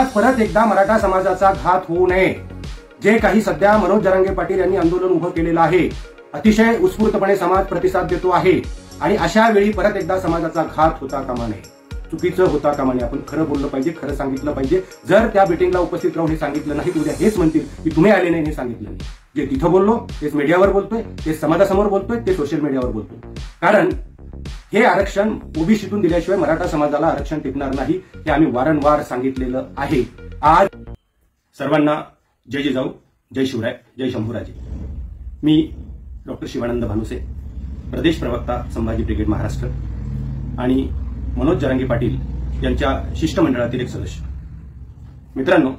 समाजात परत एकदा मराठा समाजाचा घात होऊ नये, जे काही सध्या मनोज जरांगे पाटील यांनी आंदोलन उभं केलेलं आहे, अतिशय उत्स्फूर्तपणे समाज प्रतिसाद देतो आहे आणि अशा वेळी परत एकदा समाजाचा घात होता कामा नये, चुकीचं होता कामा नये. आपण खरं बोललं पाहिजे, खरं सांगितलं पाहिजे. जर त्या मीटिंगला उपस्थित राहून हे सांगितलं नाही, उद्या हेच म्हणतील की तुम्ही आले नाही, हे सांगितलं नाही. जे तिथं बोललो तेच मीडियावर बोलतोय, तेच समाजासमोर बोलतोय, ते सोशल मीडियावर बोलतोय. कारण हे आरक्षण ओबीसीतून दिल्याशिवाय मराठा समाजाला आरक्षण टिकणार नाही, हे आम्ही वारंवार सांगितलेलं आहे. आज सर्वांना जय जिजाऊ, जय शिवराय, जय शंभूराजे. मी डॉक्टर शिवानंद भानुसे, प्रदेश प्रवक्ता संभाजी ब्रिगेड महाराष्ट्र आणि मनोज जरांगे पाटील यांच्या शिष्टमंडळातील एक सदस्य. मित्रांनो,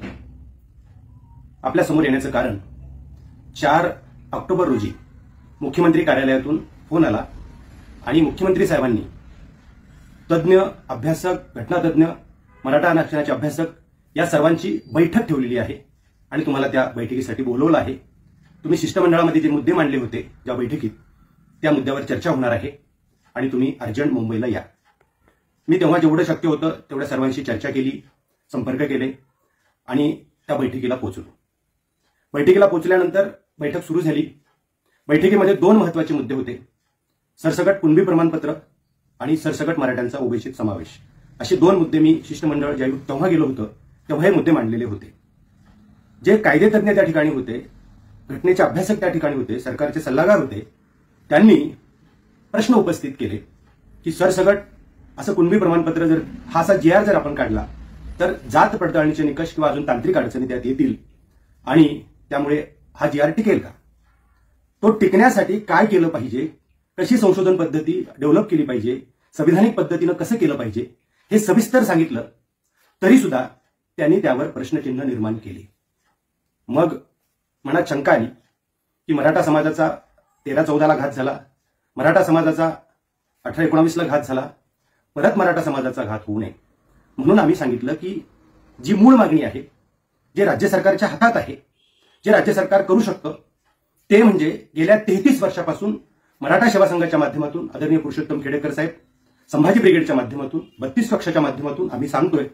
आपल्या समोर येण्याचं कारण 4 ऑक्टोबर रोजी मुख्यमंत्री कार्यालयातून फोन आला आणि मुख्यमंत्री साहेबांनी तज्ज्ञ, अभ्यासक, घटनातज्ञ, मराठा आरक्षणाचे अभ्यासक या सर्वांची बैठक ठेवलेली आहे आणि तुम्हाला त्या बैठकीसाठी बोलवलं आहे. तुम्ही शिष्टमंडळामध्ये जे मुद्दे मांडले होते ज्या बैठकीत, त्या मुद्द्यावर चर्चा होणार आहे आणि तुम्ही अर्जंट मुंबईला या. मी तेव्हा जेवढं शक्य होतं तेवढ्या सर्वांशी चर्चा केली, संपर्क केले आणि त्या बैठकीला पोहोचलो. बैठकीला पोहोचल्यानंतर बैठक सुरू झाली. बैठकीमध्ये 2 महत्त्वाचे मुद्दे होते: सरसकट कुणबी प्रमाणपत्र आणि सरसकट मराठ्यांचा ओबीसीत समावेश. असे 2 मुद्दे मी शिष्टमंडळ ज्यावेळी तेव्हा गेलो होतो तेव्हा हे मुद्दे मांडलेले होते. जे कायदेतज्ञ त्या ठिकाणी होते, घटनेचे अभ्यासक त्या ठिकाणी होते, सरकारचे सल्लागार होते, त्यांनी प्रश्न उपस्थित केले की सरसकट असं कुणबी प्रमाणपत्र जर हा असा GR जर आपण काढला तर जात पडताळणीचे निकष किंवा अजून तांत्रिक अडचणी त्यात येतील आणि त्यामुळे हा GR टिकेल का? तो टिकण्यासाठी काय केलं पाहिजे, कशी संशोधन पद्धती डेव्हलप केली पाहिजे, संविधानिक पद्धतीनं कसं केलं पाहिजे, हे सविस्तर सांगितलं. तरी सुद्धा त्यांनी त्यावर प्रश्नचिन्ह निर्माण केले. मग मनात शंका आली की मराठा समाजाचा 13-14ला घात झाला, मराठा समाजाचा 18-19ला घात झाला, परत मराठा समाजाचा घात होऊ नये. म्हणून आम्ही सांगितलं की जी मूळ मागणी आहे, जे राज्य सरकारच्या हातात आहे, जे राज्य सरकार करू शकतं, ते म्हणजे गेल्या 33 वर्षापासून मराठा सेवा संघाच्या माध्यमातून आदरणीय पुरुषोत्तम खेडेकर साहेब, संभाजी ब्रिगेडच्या माध्यमातून, 32 कक्षाच्या माध्यमातून आम्ही सांगतोय.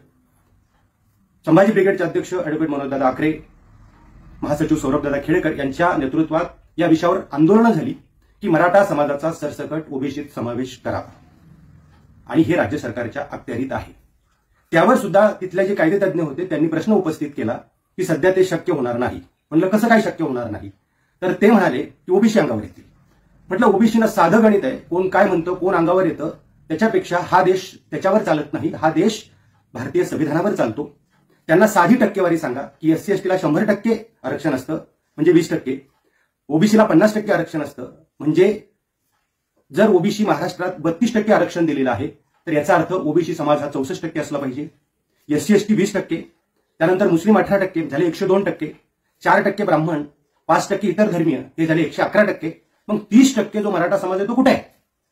संभाजी ब्रिगेडचे अध्यक्ष ॲडव्होकेट मनोजदादा आखरे, महासचिव सौरभदादा खेडेकर यांच्या नेतृत्वात या विषयावर आंदोलनं झाली की मराठा समाजाचा सरसकट ओबीसीत समावेश करावा आणि हे राज्य सरकारच्या अखत्यारीत आहे. त्यावर सुद्धा तिथले जे कायदेतज्ञ होते त्यांनी प्रश्न उपस्थित केला की सध्या ते शक्य होणार नाही. म्हणलं कसं काय शक्य होणार नाही? तर ते म्हणाले की ओबीसी अंगावर येतील. म्हटलं ओबीसीनं साधं गणित आहे, कोण काय म्हणतं, कोण अंगावर येतं, त्याच्यापेक्षा हा देश त्याच्यावर चालत नाही, हा देश भारतीय संविधानावर चालतो. त्यांना साधी टक्केवारी सांगा की SC ST ला 100% आरक्षण असतं म्हणजे 20%, ओबीसीला 50% आरक्षण असतं म्हणजे जर ओबीसी महाराष्ट्रात 32% आरक्षण दिलेलं आहे तर याचा अर्थ ओबीसी समाज हा 64% असला पाहिजे, SC ST 20%, त्यानंतर मुस्लिम 18% झाले 102%, 4% ब्राह्मण, 5% इतर धर्मीय हे झाले 111%. मग 30% जो मराठा समाज आहे तो कुठे आहे?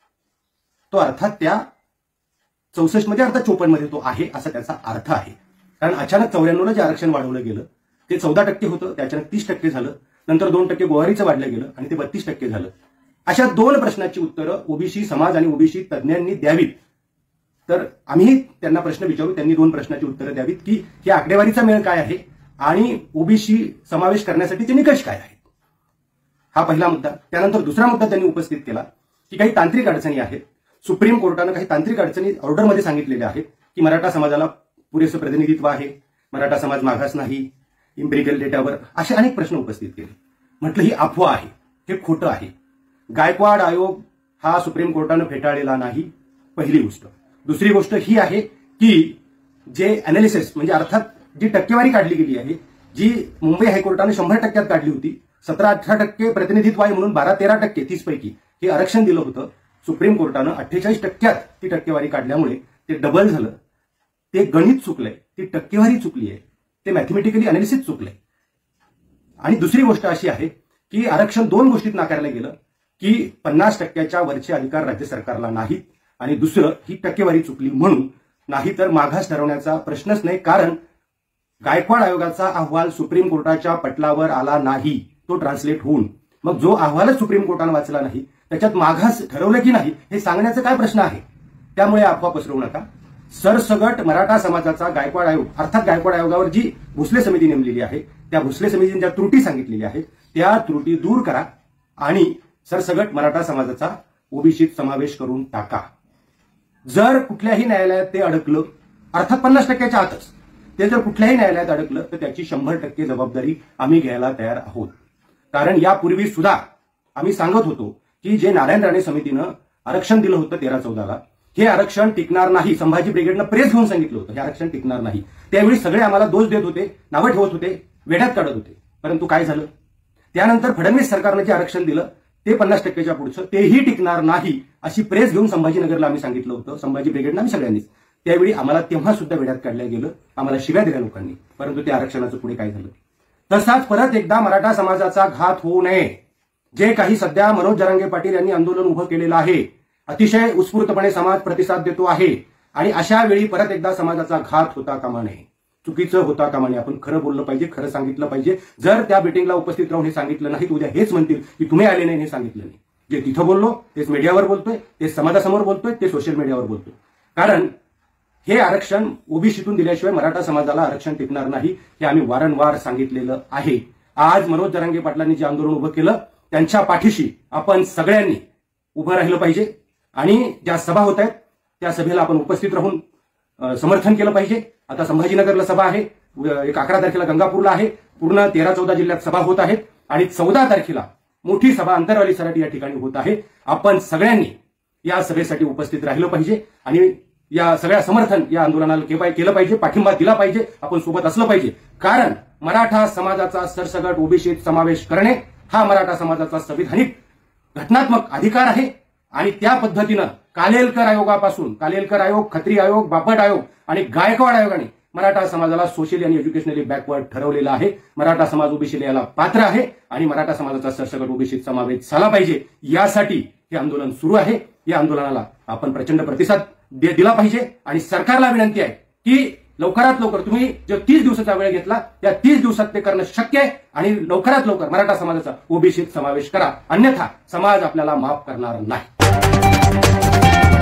तो अर्थात त्या 64 मध्ये अर्थात 54 मध्ये तो आहे असा त्याचा अर्थ आहे. कारण अचानक 94ला जे आरक्षण वाढवलं गेलं ते 14% होतं, ते अचानक 30% झालं, नंतर 2% गोवारीचं वाढलं गेलं आणि ते 32% झालं. अशा 2 प्रश्नाची उत्तरं ओबीसी समाज आणि ओबीसी तज्ज्ञांनी द्यावीत. तर आम्ही त्यांना प्रश्न विचारू, त्यांनी 2 प्रश्नाची उत्तरं द्यावीत की ही आकडेवारीचा मेळ काय आहे आणि ओबीसी समावेश करण्यासाठीचे निकष काय आहेत. हा पहिला मुद्दा. त्यानंतर दुसरा मुद्दा त्यांनी उपस्थित केला की काही तांत्रिक अडचणी आहेत. सुप्रीम कोर्टानं काही तांत्रिक अडचणी ऑर्डरमध्ये सांगितलेल्या आहेत की मराठा समाजाला पुरेसं प्रतिनिधित्व आहे, मराठा समाज मागास नाही, इम्पिरिकल डेटावर, असे अनेक प्रश्न उपस्थित केले. म्हटलं ही अफवा आहे, हे खोटं आहे. गायकवाड आयोग हा सुप्रीम कोर्टानं फेटाळलेला नाही, पहिली गोष्ट. दुसरी गोष्ट ही आहे की जे अनालिसिस म्हणजे अर्थात जी टक्केवारी काढली गेली आहे, जी मुंबई हायकोर्टाने 100% काढली होती, 17-18% प्रतिनिधित्व आहे म्हणून 12-13% 30 पैकी हे आरक्षण दिलं होतं. सुप्रीम कोर्टानं 48% ती टक्केवारी काढल्यामुळे ते डबल झालं. ते गणित चुकलंय, ती टक्केवारी चुकली आहे, ते मॅथमॅटिकली अनालिसिस चुकलंय. आणि दुसरी गोष्ट अशी आहे की आरक्षण 2 गोष्टीत नाकारलं गेलं की 50%च्या वरचे अधिकार राज्य सरकारला नाहीत आणि दुसरं ही टक्केवारी चुकली म्हणून. नाही तर मागास ठरवण्याचा प्रश्नच नाही, कारण गायकवाड आयोगाचा अहवाल सुप्रीम कोर्टाच्या पटलावर आला नाही, तो ट्रान्सलेट होऊन. मग जो अहवालच सुप्रीम कोर्टाने वाचला नाही त्याच्यात मागास ठरवलं की नाही हे सांगण्याचा काय प्रश्न आहे? त्यामुळे अफवा पसरवू नका. सरसगट मराठा समाजाचा गायकवाड आयोग अर्थात गायकवाड आयोगावर जी भोसले समिती नेमलेली आहे त्या भोसले समितीने ज्या त्रुटी सांगितलेल्या आहेत त्या त्रुटी दूर करा आणि सरसगट मराठा समाजाचा ओबीसीत समावेश करून टाका. जर कुठल्याही न्यायालयात ते अडकलं अर्थात 50%च्या आतच ते जर कुठल्याही न्यायालयात अडकलं तर त्याची 100% जबाबदारी आम्ही घ्यायला तयार आहोत. कारण यापूर्वी सुद्धा आम्ही सांगत होतो की जे नारायण राणे समितीनं आरक्षण दिलं होतं 13-14ला हे आरक्षण टिकणार नाही. संभाजी ब्रिगेडनं प्रेस घेऊन सांगितलं होतं हे आरक्षण टिकणार नाही. त्यावेळी सगळे आम्हाला दोष देत होते, नावं ठेवत होते, वेड्यात काढत होते. परंतु काय झालं, त्यानंतर फडणवीस सरकारनं जे आरक्षण दिलं ते 50%च्या पुढचं तेही टिकणार नाही अशी प्रेस घेऊन संभाजीनगरला आम्ही सांगितलं होतं, संभाजी ब्रिगेडनं आम्ही सगळ्यांनीच. त्यावेळी आम्हाला तेव्हा सुद्धा वेड्यात काढलं गेलं, आम्हाला शिव्या दिल्या लोकांनी. परंतु त्या आरक्षणाचं पुढे काय झालं. तसाच परत एकदा मराठा समाजाचा घात होऊ नये. जे काही सध्या मनोज जरांगे पाटील यांनी आंदोलन उभं केलेलं आहे, अतिशय उत्स्फूर्तपणे समाज प्रतिसाद देतो आहे आणि अशा वेळी परत एकदा समाजाचा घात होता कामा नये, चुकीचं होता कामा नये. आपण खरं बोललं पाहिजे, खरं सांगितलं पाहिजे. जर त्या मीटिंगला उपस्थित राहून हे सांगितलं नाही, उद्या हेच म्हणतील की तुम्ही आले नाही, हे सांगितलं नाही. जे तिथं बोललो तेच मीडियावर बोलतोय, तेच समाजासमोर बोलतोय, ते सोशल मीडियावर बोलतोय. कारण हे आरक्षण ओबीसीतून दिल्याशिवाय मराठा समाजाला आरक्षण टिकणार नाही हे आम्ही वारंवार सांगितलेलं आहे. आज मनोज जरांगे पाटलांनी जे आंदोलन उभं केलं त्यांच्या पाठीशी आपण सगळ्यांनी उभं राहिलं पाहिजे आणि ज्या सभा होत आहेत त्या सभेला आपण उपस्थित राहून समर्थन केलं पाहिजे. आता संभाजीनगरला सभा आहे, 11 तारखेला गंगापूरला आहे, पूर्ण 13-14 जिल्ह्यात सभा होत आहेत आणि 14 तारखेला मोठी सभा अंतरवाली सराटी या ठिकाणी होत आहे. आपण सगळ्यांनी या सभेसाठी उपस्थित राहिलं पाहिजे आणि या सगळ्या समर्थन या आंदोलनाला केलं पाहिजे, पाठिंबा दिला पाहिजे, आपण सोबत असलं पाहिजे. कारण मराठा समाजाचा सरसगट ओबीसीत समावेश करणे हा मराठा समाजाचा संविधानिक घटनात्मक अधिकार आहे आणि त्या पद्धतीनं कालेलकर आयोगापासून कालेलकर आयोग, खत्री आयोग, बापट आयोग आणि गायकवाड आयोगाने मराठा समाजाला सोशली आणि एज्युकेशनली बॅकवर्ड ठरवलेलं आहे. मराठा समाज ओबीसीला याला पात्र आहे आणि मराठा समाजाचा सरसगट ओबीसीत समावेश झाला पाहिजे. यासाठी हे आंदोलन सुरू आहे. या आंदोलनाला आपण प्रचंड प्रतिसाद दिला पाहिजे आणि सरकारला विनंती आहे की लवकरात लवकर तुम्ही जो 30 दिवसाचा वेळ घेतला त्या 30 दिवसात ते करणं शक्य आहे आणि लवकरात लवकर मराठा समाजाचा ओबीसीत समावेश करा, अन्यथा समाज आपल्याला माफ करणार नाही.